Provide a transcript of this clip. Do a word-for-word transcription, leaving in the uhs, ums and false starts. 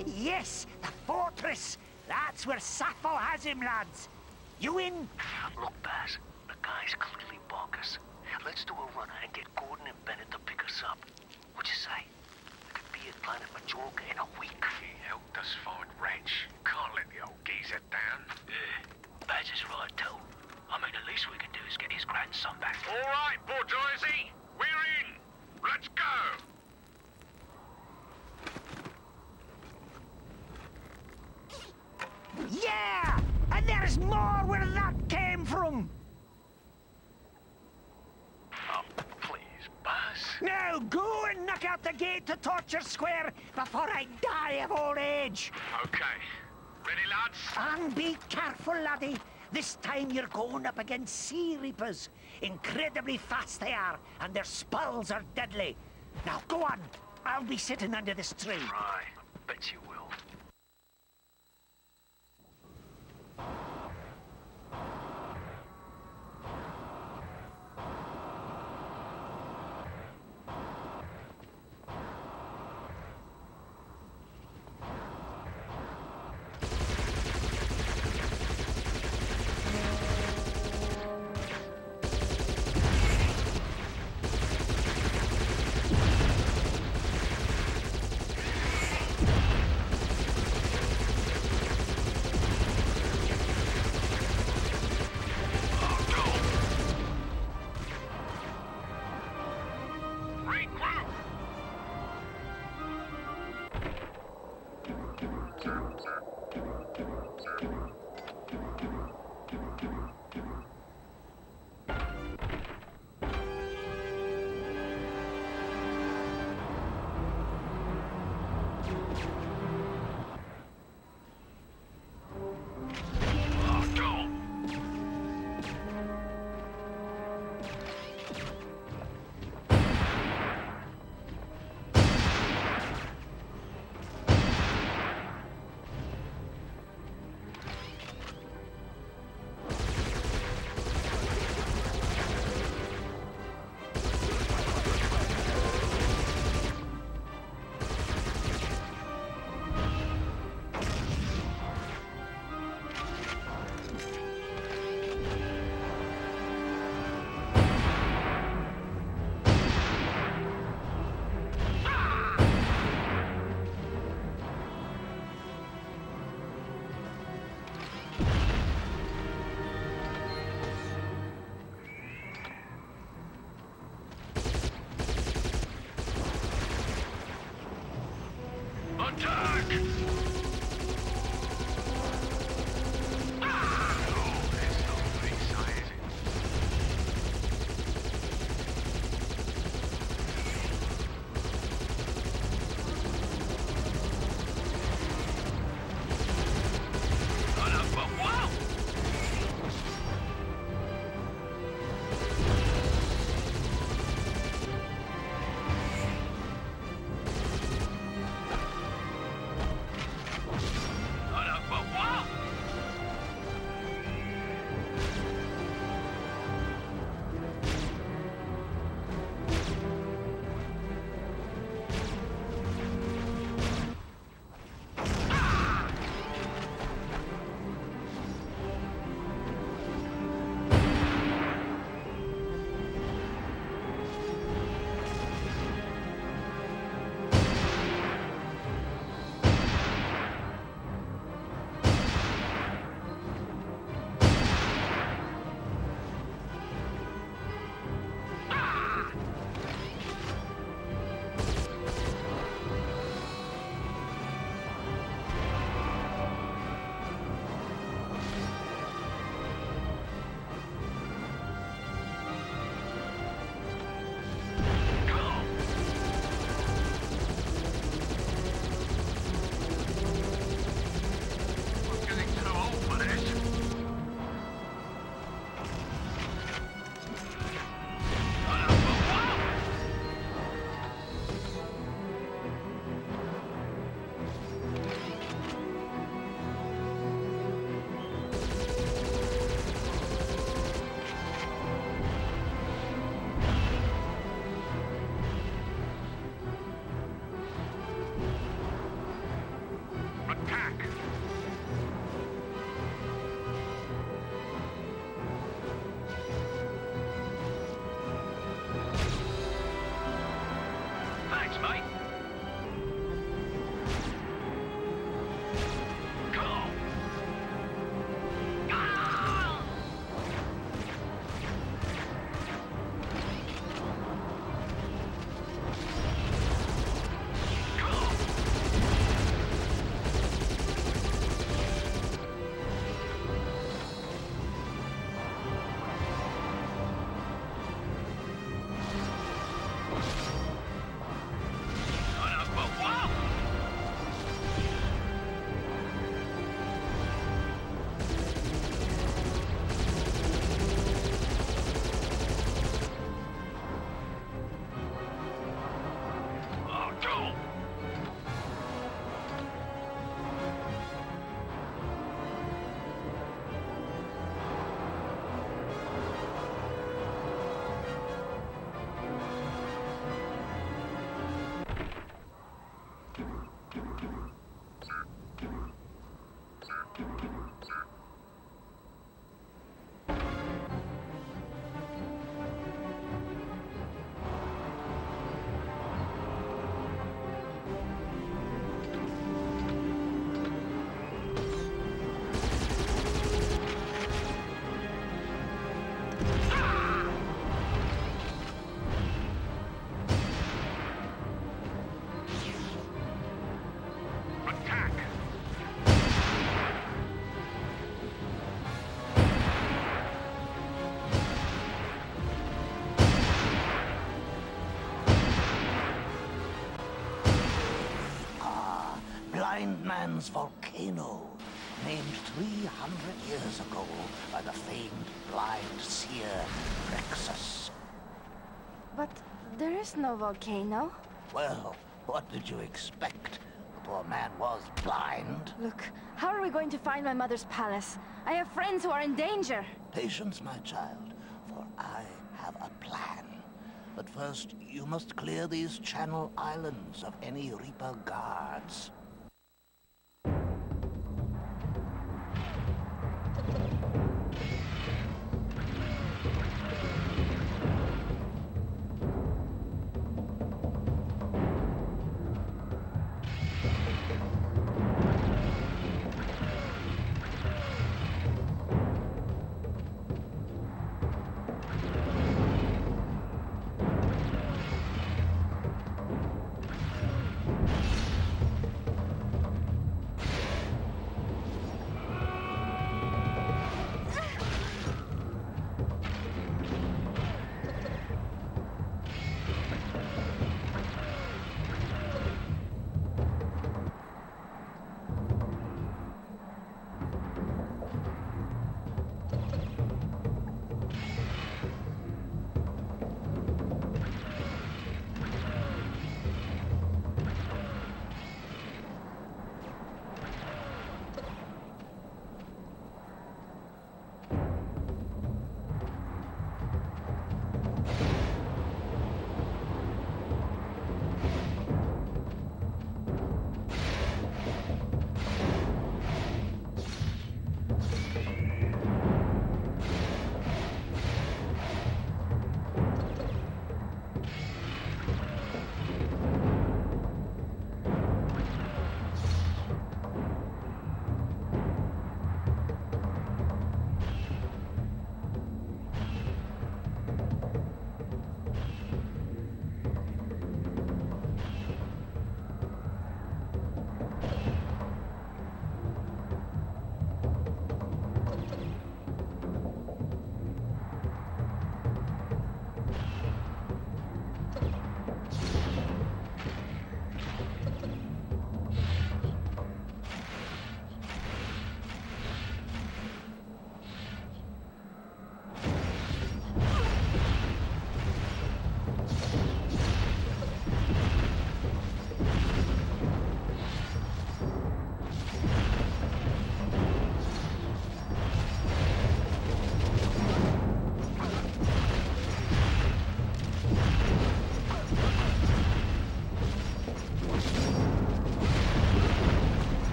Yes, the fortress. That's where Sappho has him, lads. You in? Look, Baz, the guy's clearly bonkers. Let's do a runner and get Gordon and Bennett to pick us up. What'd you say? We could be at Planet Majorca in a week. He helped us find Wrench. Can't let the old geezer down. Yeah, Baz is right, too. I mean, the least we can do is get his grandson back. All right, bourgeoisie. We're in. Let's go. Yeah! And there's more where that came from! Oh, please, Buzz. Now go and knock out the gate to Torture Square before I die of old age! Okay. Ready, lads? And be careful, laddie. This time you're going up against sea reapers. Incredibly fast they are, and their spells are deadly. Now go on. I'll be sitting under this tree. Right. Bet you will. mate. Go! Ah! Blind Man's Volcano, named three hundred years ago by the famed blind seer Rexus. But there is no volcano. Well, what did you expect? The poor man was blind. Look, how are we going to find my mother's palace? I have friends who are in danger. Patience, my child, for I have a plan. But first, you must clear these Channel Islands of any Reaper guards.